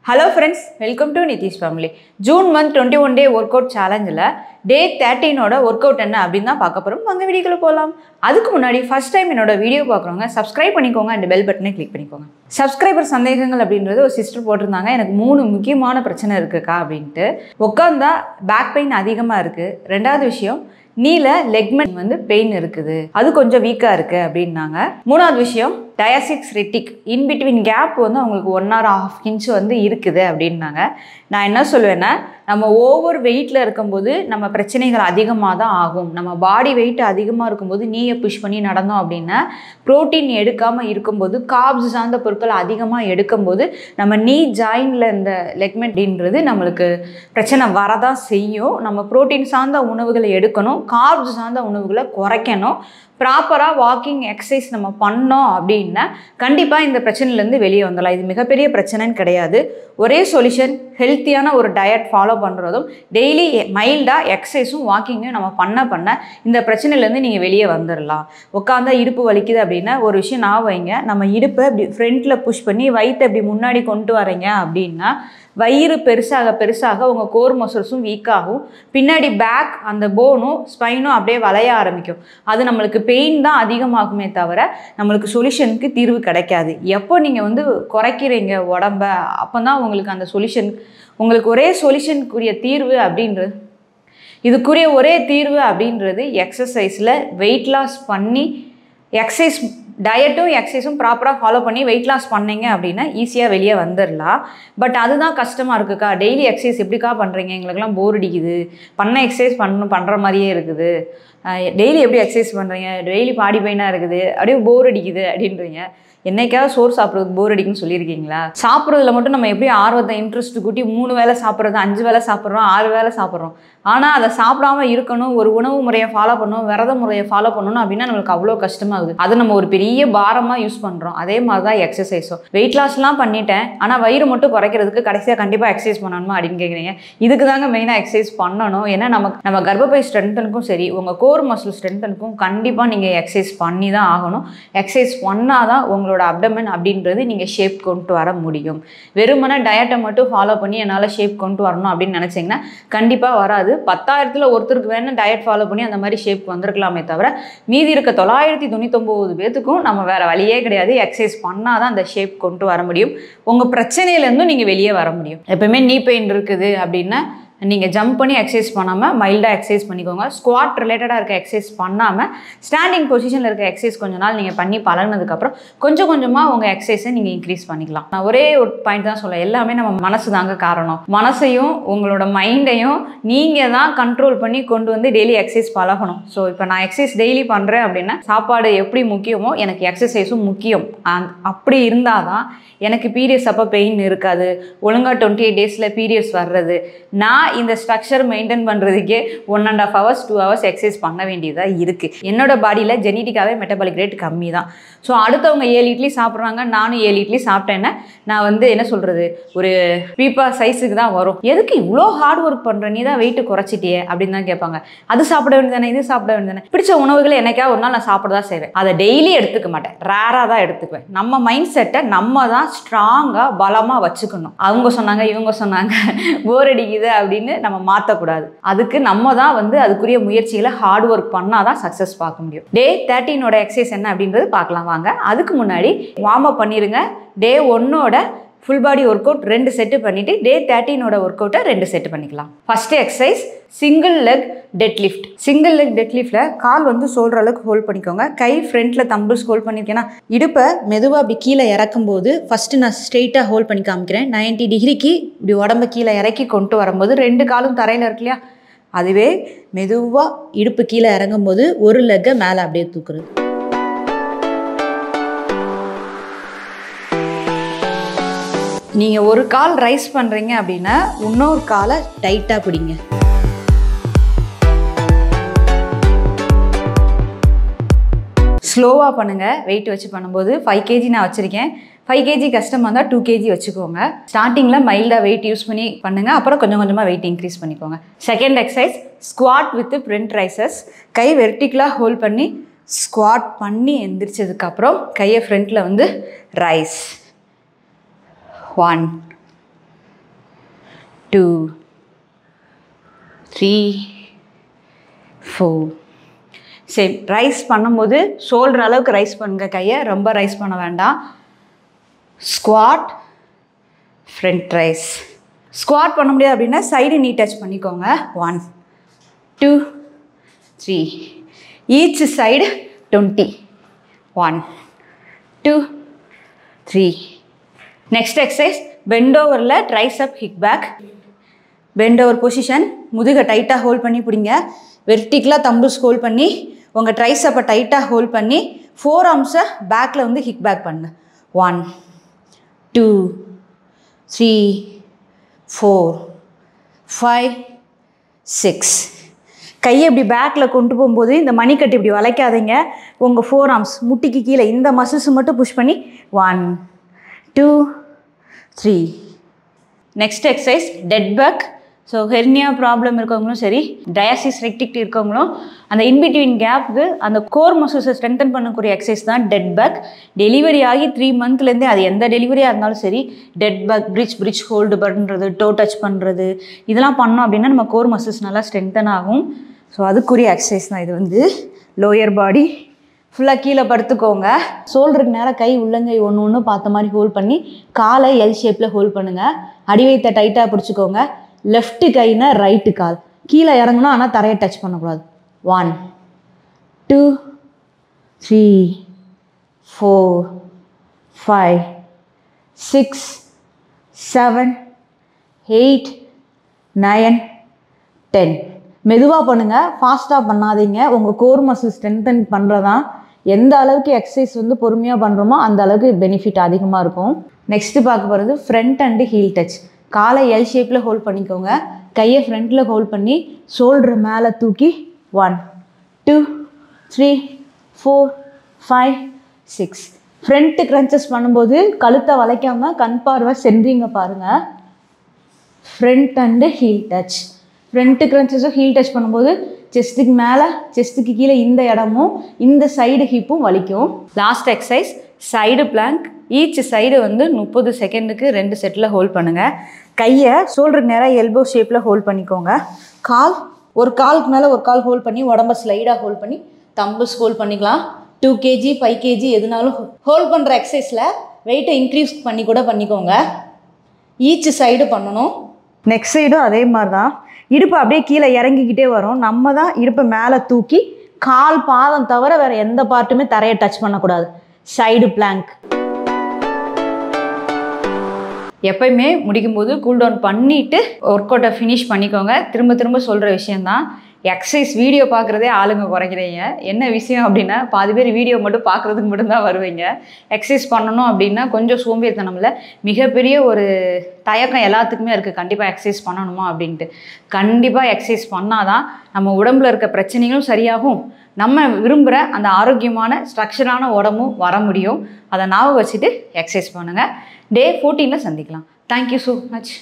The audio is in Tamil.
Hello friends, welcome to Nitish Family. June month 21 day workout challenge day 13 oda workout enna அப்படினா பார்க்க போறோம். வாங்க வீடியோக்குள்ள போலாம். அதுக்கு முன்னாடி first time என்னோட வீடியோ பார்க்கறவங்க subscribe பண்ணிக்கோங்க and bell button click பண்ணிக்கோங்க. Subscriber சந்தேகங்கள் அப்படின்றது ஒரு சிஸ்டர் போட்டுருந்தாங்க. எனக்கு 3 முக்கியமான பிரச்சனை இருக்குக்கா அப்படினு. உட்கார்ந்தா back pain அதிகமா இருக்கு. ரெண்டாவது விஷயம் நீல லெக்மெண்ட் வந்து பெயின் இருக்குது. அது கொஞ்சம் வீக்கா இருக்கு அப்படினாங்க. மூணாவது விஷயம் டயாசிக்ஸ் ரெட்டிக் இன் பிட்வீன் கேப் வந்து உங்களுக்கு 1 or 1/2 inch வந்து இருக்குது அப்படின்னாங்க. நான் என்ன சொல்லுவேன்னா நம்ம ஓவர் வெயிட்ல இருக்கும்போது நம்ம பிரச்சனைகள் அதிகமாக தான் ஆகும். நம்ம பாடி வெயிட் அதிகமாக இருக்கும்போது நீயை புஷ் பண்ணி நடந்தோம் அப்படின்னா ப்ரோட்டீன் எடுக்காமல் இருக்கும்போது கார்ப்ஸ் சார்ந்த பொருட்கள் அதிகமாக எடுக்கும்போது நம்ம நீ ஜாயின்ல இந்த லெக்மெண்ட்ன்றது நம்மளுக்கு பிரச்சனை வரதான் செய்யும். நம்ம ப்ரோட்டீன் சார்ந்த உணவுகளை எடுக்கணும், கார்ப்ஸ் சார்ந்த உணவுகளை குறைக்கணும். ப்ராப்பராக வாக்கிங் எக்ஸசைஸ் நம்ம பண்ணோம் அப்படின்னா கண்டிப்பாக இந்த பிரச்சனையிலேருந்து வெளியே வந்துடலாம். இது மிகப்பெரிய பிரச்சனைன்னு கிடையாது. ஒரே சொல்யூஷன் ஹெல்த்தியான ஒரு டயட் ஃபாலோ பண்ணுறதும் டெய்லி மைல்டாக எக்ஸசைஸும் வாக்கிங்கும் நம்ம பண்ண இந்த பிரச்சனையிலேருந்து நீங்கள் வெளியே வந்துடலாம். உட்காந்தா இடுப்பு வலிக்குது அப்படின்னா ஒரு விஷயம் நான் வைங்க, நம்ம இடுப்பை இப்படி ஃப்ரண்ட்டில் புஷ் பண்ணி வயிற்றை இப்படி முன்னாடி கொண்டு வரீங்க அப்படின்னா வயிறு பெருசாக உங்கள் கோர் மசில்ஸும் வீக்காகும். பின்னாடி பேக் அந்த போனும் ஸ்பைனும் அப்படியே வளைய ஆரம்பிக்கும். அது நம்மளுக்கு பெயின் தான் அதிகமாகுமே தவிர நம்மளுக்கு சொல்யூஷனுக்கு தீர்வு கிடைக்காது. எப்போ நீங்கள் வந்து குறைக்கிறீங்க உடம்ப அப்போ தான் உங்களுக்கு அந்த சொல்யூஷன், உங்களுக்கு ஒரே சொல்யூஷனுக்குரிய தீர்வு அப்படின்றது இதுக்குரிய ஒரே தீர்வு அப்படின்றது எக்ஸசைஸில் வெயிட் லாஸ் பண்ணி எக்ஸசைஸ் டயட்டும் எக்ஸசைஸும் ப்ராப்பராக ஃபாலோ பண்ணி வெயிட் லாஸ் பண்ணிங்க அப்படின்னா ஈஸியாக வெளியே வந்துடலாம். பட் அதுதான் கஷ்டமாக இருக்குக்கா. டெய்லி எக்ஸசைஸ் எப்படிக்கா பண்ணுறீங்க, எங்களுக்கெல்லாம் போர் அடிக்குது, எக்ஸசைஸ் பண்ணுற மாதிரியே இருக்குது, டெய்லி எப்படி எக்ஸசைஸ் பண்ணுறீங்க, டெய்லி பாடி பெயினாக இருக்குது, அப்படியே போர் அடிக்குது அப்படின்றீங்க. என்னைக்காவது சோறு சாப்பிட்றதுக்கு போர் அடிக்குன்னு சொல்லியிருக்கீங்களா? சாப்பிட்றதுல மட்டும் நம்ம எப்படி ஆர்வத்தை இன்ட்ரெஸ்ட் கூட்டி 3 வேளை சாப்பிட்றது, 5 வேளை சாப்பிட்றோம், 6 வேளை சாப்பிட்றோம். ஆனால் அதை சாப்பிடாம இருக்கணும், ஒரு உணவு முறையை ஃபாலோ பண்ணணும், விரத முறையை ஃபாலோ பண்ணணும் அப்படின்னா நம்மளுக்கு அவ்வளோ கஷ்டமாகுது. அதை நம்ம ஒரு பெரிய பாரமாக யூஸ் பண்ணுறோம். அதே மாதிரி தான் எக்ஸசைஸும். வெயிட் லாஸ்லாம் பண்ணிட்டேன், ஆனால் வயிறு மட்டும் குறைக்கிறதுக்கு கடைசியாக கண்டிப்பாக எக்ஸசைஸ் பண்ணணுமா அப்படின்னு கேட்குறீங்க. இதுக்கு தாங்க மெயினாக எக்ஸசைஸ் பண்ணணும். ஏன்னா நம்ம கர்ப்பப்பை ஸ்ட்ரென்த்தனுக்கும் சரி உங்கள் கோர் மசில் ஸ்ட்ரென்த்தனுக்கும் கண்டிப்பாக நீங்கள் எக்ஸசைஸ் பண்ணி தான் ஆகணும். எக்ஸசைஸ் பண்ணால் தான் உங்களோட அப்டமன் அப்படின்றது நீங்கள் ஷேப் கொண்டு வர முடியும். வெறுமனே டயட்டை மட்டும் ஃபாலோ பண்ணி என்னால் ஷேப் கொண்டு வரணும் அப்படின்னு நினச்சிங்கன்னா கண்டிப்பாக வராது. 10,000ல் ஒருத்தருக்கு வேணும் டயட் ஃபாலோ பண்ணி அந்த மாதிரி ஷேப் வந்திருக்கலாமே தவிர மீதி இருக்க 999 பேத்துக்கும் நம்ம வேறு வழியே கிடையாது. எக்ஸசைஸ் பண்ணால் தான் அந்த ஷேப் கொண்டு வர முடியும். உங்கள் பிரச்சனையிலேருந்தும் நீங்கள் வெளியே வர முடியும். எப்பவுமே நீ பெயின் இருக்குது அப்படின்னா நீங்கள் ஜம்ப் பண்ணி எக்ஸசைஸ் பண்ணாமல் மைல்டாக எக்ஸசைஸ் பண்ணிக்கோங்க. ஸ்குவாட் ரிலேட்டடாக இருக்க எக்ஸசைஸ் பண்ணாமல் ஸ்டாண்டிங் பொசிஷனில் இருக்க எக்ஸசைஸ் கொஞ்ச நாள் நீங்கள் பண்ணி பழகினதுக்கப்புறம் கொஞ்சம் கொஞ்சமாக உங்கள் எக்ஸசைஸை நீங்கள் இன்க்ரீஸ் பண்ணிக்கலாம். நான் ஒரே ஒரு பாயிண்ட் தான் சொல்ல, எல்லாமே நம்ம மனசு தாங்க காரணம். மனசையும் உங்களோட மைண்டையும் நீங்கள் தான் கண்ட்ரோல் பண்ணி கொண்டு வந்து டெய்லி எக்ஸசைஸ் பழகணும். ஸோ இப்போ நான் எக்ஸசைஸ் டெய்லி பண்ணுறேன் அப்படின்னா சாப்பாடு எப்படி முக்கியமோ எனக்கு எக்ஸசைஸும் முக்கியம். அப்படி இருந்தால் தான் எனக்கு பீரியட்ஸ் அப்போ பெயின் இருக்காது, ஒழுங்காக 28 டேஸில் பீரியட்ஸ் வர்றது. நான் இந்த ஸ்ட்ரக்சர் மெயின்டைன் பண்ணுறதுக்கே 1.5 hours 2 hours எக்ஸசைஸ் பண்ண வேண்டியதாக இருக்குது. என்னோட பாடியில் ஜெனட்டிக்காகவே மெட்டபாலிக் ரேட் கம்மி தான். ஸோ அடுத்தவங்க 7 இட்லி சாப்பிட்றாங்க, நானும் 7 இட்லி சாப்பிட்டேன்னா நான் வந்து என்ன சொல்கிறது, ஒரு பீப்பா சைஸுக்கு தான் வரும். எதுக்கு இவ்வளோ ஹார்ட் ஒர்க் பண்ணுற, நீ தான் வெயிட்டு குறைச்சிட்டியே அப்படின்னு தான் கேட்பாங்க. அது சாப்பிட வேண்டியதானே, இது சாப்பிட வேண்டியதானே. பிடிச்ச உணவுகளை என்னைக்கா ஒரு நாள் நான் சாப்பிட தான் செய்வேன். அதை டெய்லி எடுத்துக்க மாட்டேன், ரேராக தான் எடுத்துக்குவேன். நம்ம மைண்ட் செட்டை நம்ம தான் ஸ்ட்ராங்காக பலமாக வச்சுக்கணும். அவங்க சொன்னாங்க இவங்க சொன்னாங்க போர் அடிக்குது அப்படின்னு நம்ம மாற்றக்கூடாது. அதுக்கு நம்ம தான் வந்து அதுக்குரிய முயற்சிகளை ஹார்ட் ஒர்க் பண்ணால் தான் சக்ஸஸ் பார்க்க முடியும். டே 13 எக்ஸசைஸ் என்ன அப்படின்றது பார்க்கலாம் வாங்க. அதுக்கு முன்னாடி வார்ம் அப் பண்ணிடுங்க. Day 1 full body work out 2 set பண்ணிவிட்டு டே 13 ஒர்க் அவுட்டை 2 செட்டு பண்ணிக்கலாம். First exercise single leg dead lift. Single leg dead லிஃப்டில் கால் வந்து சொல்கிற அளவுக்கு ஹோல்ட் பண்ணிக்கோங்க. கை ஃப்ரண்ட்டில் தம்பிள்ஸ் ஹோல்ட் பண்ணியிருக்கேன்னா இடுப்பை மெதுவாக அப்படி கீழே இறக்கும்போது ஃபஸ்ட்டு நான் ஸ்ட்ரெயிட்டாக ஹோல்ட் பண்ணி காமிக்கிறேன். 90 டிகிரிக்கு இப்படி உடம்பை கீழே இறக்கி கொண்டு வரும்போது 2 காலும் தரையில் இருக்கு இல்லையா, அதுவே மெதுவாக இடுப்பு கீழே இறங்கும்போது ஒரு லெக்கை மேலே அப்படியே தூக்குறது. நீங்கள் ஒரு கால் ரைஸ் பண்ணுறீங்க அப்படின்னா இன்னொரு காலை டைட்டாக பிடிங்க. ஸ்லோவாக பண்ணுங்கள். வெயிட் வச்சு பண்ணும்போது 5 kg நான் வச்சுருக்கேன். 5 kg கஷ்டமாக இருந்தால் 2 kg வச்சுக்கோங்க. ஸ்டார்டிங்கில் மைல்டாக வெயிட் யூஸ் பண்ணி பண்ணுங்கள், அப்புறம் கொஞ்சம் கொஞ்சமாக வெயிட் இன்க்ரீஸ் பண்ணிக்கோங்க. Second exercise squat with front raises. கை வெர்டிக்கலாக ஹோல்ட் பண்ணி ஸ்குவாட் பண்ணி எந்திரிச்சதுக்கப்புறம் கையை ஃப்ரண்ட்டில் வந்து ரைஸ். 1 2 3 4 சேம். ரைஸ் பண்ணும்போது ஷோல்டர் அளவுக்கு ரைஸ் பண்ணுங்க, கையை ரொம்ப ரைஸ் பண்ண வேண்டாம். Squad, front rice. ஸ்குவாட் பண்ண முடியாது அப்படின்னா சைடு நீ டச் பண்ணிக்கோங்க. 1 2 3 each side 20. 1 2 3. Next exercise bent ஓவரில் tricep kick back. Bent over position, முதுகை டைட்டாக ஹோல்ட் பண்ணி பிடிங்க. வெர்டிக்கலாக தம்புஸ் ஹோல்ட் பண்ணி உங்கள் ட்ரைசப்பை டைட்டாக ஹோல்ட் பண்ணி 4 ஆர்ம்ஸை பேக்கில் வந்து ஹிக் பேக் பண்ணுங்க. 1 2 3 4 5 6. கையை இப்படி பேக்கில் கொண்டு போகும்போது இந்த மணிக்கட்டு இப்படி வளைக்காதீங்க. உங்கள் 4 ஆர்ம்ஸ் முட்டிக்கு கீழே இந்த மசில்ஸ் மட்டும் புஷ் பண்ணி 1 2 3. Next exercise dead bug. So hernia problem இருக்கவங்களும் சரி, டயாசிஸ் ரெக்டிக் இருக்கவங்களும் அந்த இன்பிட்வீன் கேப்புக்கு அந்த கோர் மசில்ஸை ஸ்ட்ரென்தன் பண்ணக்கூடிய எக்ஸசைஸ் தான் டெட் பேக். டெலிவரி ஆகி 3 மந்த்லேருந்தே அது எந்த டெலிவரியாக இருந்தாலும் சரி, டெட் பேக், பிரிட்ஜ் ஹோல்டு பண்ணுறது, டோ டச் பண்ணுறது, இதெல்லாம் பண்ணோம் அப்படின்னா நம்ம கோர் மசில்ஸ் நல்லா ஸ்ட்ரென்தன் ஆகும். ஸோ அதுக்குரிய எக்ஸசைஸ் தான் இது. வந்து லோயர் பாடி ஃபுல்லாக கீழே படுத்துக்கோங்க. ஷோல்டருக்கு நேராக கை உள்ளங்கை ஒன்று பார்த்த மாதிரி ஹோல்ட் பண்ணி காலை எல் ஷேப்பில் ஹோல்ட் பண்ணுங்கள். அடிவயத்தை டைட்டாக பிடிச்சிக்கோங்க. லெஃப்ட்டு கைனா ரைட்டு கால் கீழே இறங்கணும், ஆனால் தரையை டச் பண்ணக்கூடாது. 1 2 3 4 5 6 7 8 9 10. மெதுவாக பண்ணுங்கள், ஃபாஸ்ட்டாக பண்ணாதீங்க. உங்கள் கோர் மசில் ஸ்ட்ரென்தன் பண்ணுறதான் எந்த அளவுக்கு எக்ஸசைஸ் வந்து பொறுமையாக பண்ணுறோமோ அந்த அளவுக்கு பெனிஃபிட் அதிகமாக இருக்கும். நெக்ஸ்ட்டு பார்க்க போகிறது ஃப்ரண்ட் அண்டு ஹீல் டச். காலை எல் ஷேப்பில் ஹோல்ட் பண்ணிக்கோங்க. கையை ஃப்ரண்ட்டில் ஹோல்ட் பண்ணி ஷோல்டர் மேலே தூக்கி 1 2 3 4 5 6. ஃப்ரண்ட்டு க்ரன்ச்சஸ் பண்ணும்போது கழுத்தை வளைக்காமல் கண் பார்வை சென்றிங்க பாருங்கள். Front and heel touch. Front க்ரன்ச்சஸும் ஹீல் டச் பண்ணும்போது செஸ்ட்டுக்கு மேலே செஸ்ட்டுக்கு கீழே இந்த இடமும் இந்த சைடு ஹிப்பும் வலிக்கும். Last exercise side plank. Each side வந்து 30 செகண்டுக்கு 2 செட்டில் ஹோல்ட் பண்ணுங்கள். கையை ஷோல்டருக்கு நேராக எல்போ ஷேப்பில் ஹோல்ட் பண்ணிக்கோங்க. கால் ஒரு காலுக்கு மேலே ஒரு கால் ஹோல்ட் பண்ணி உடம்ப ஸ்லைடாக ஹோல்ட் பண்ணி தம்பஸ் ஹோல்ட் பண்ணிக்கலாம். 2 kg 5 kg எதுனாலும் ஹோல்ட் பண்ணுற எக்ஸசைஸில் வெயிட்டை இன்க்ரீஸ் பண்ணி கூட பண்ணிக்கோங்க. ஈச் சைடு பண்ணணும். நெக்ஸ்ட் சைடும் அதே மாதிரி தான். இடுப்பு அப்படியே கீழே இறங்கிக்கிட்டே வரும். நம்ம தான் இடுப்பை மேலே தூக்கி கால் பாதம் தவிர வேறு எந்த பார்ட்டுமே தரையை டச் பண்ணக்கூடாது. Side plank. எப்பயுமே முடிக்கும்போது கூல் டவுன் பண்ணிவிட்டு ஒர்க் அவுட்டை ஃபினிஷ் பண்ணிக்கோங்க. திரும்ப திரும்ப சொல்கிற விஷயந்தான். எக்ஸசைஸ் வீடியோ பார்க்குறதே ஆளுங்க குறைக்கிறீங்க. என்ன விஷயம் அப்படின்னா, பாதி பேர் வீடியோ மட்டும் பார்க்குறதுக்கு மட்டும்தான் வருவீங்க. எக்ஸசைஸ் பண்ணணும் அப்படின்னா கொஞ்சம் சோம்பேறித்தனமில்ல, மிகப்பெரிய ஒரு தயக்கம் எல்லாத்துக்குமே இருக்குது. கண்டிப்பாக எக்ஸசைஸ் பண்ணணுமா அப்படின்ட்டு. கண்டிப்பாக எக்ஸசைஸ் பண்ணால் தான் நம்ம உடம்புல இருக்க பிரச்சனைகளும் சரியாகும், நம்ம விரும்புகிற அந்த ஆரோக்கியமான ஸ்ட்ரக்சரான உடம்பும் வர முடியும். அதை ஞாபகம் வச்சுட்டு எக்ஸசைஸ் பண்ணுங்கள். டே 14ல் சந்திக்கலாம். Thank you so much.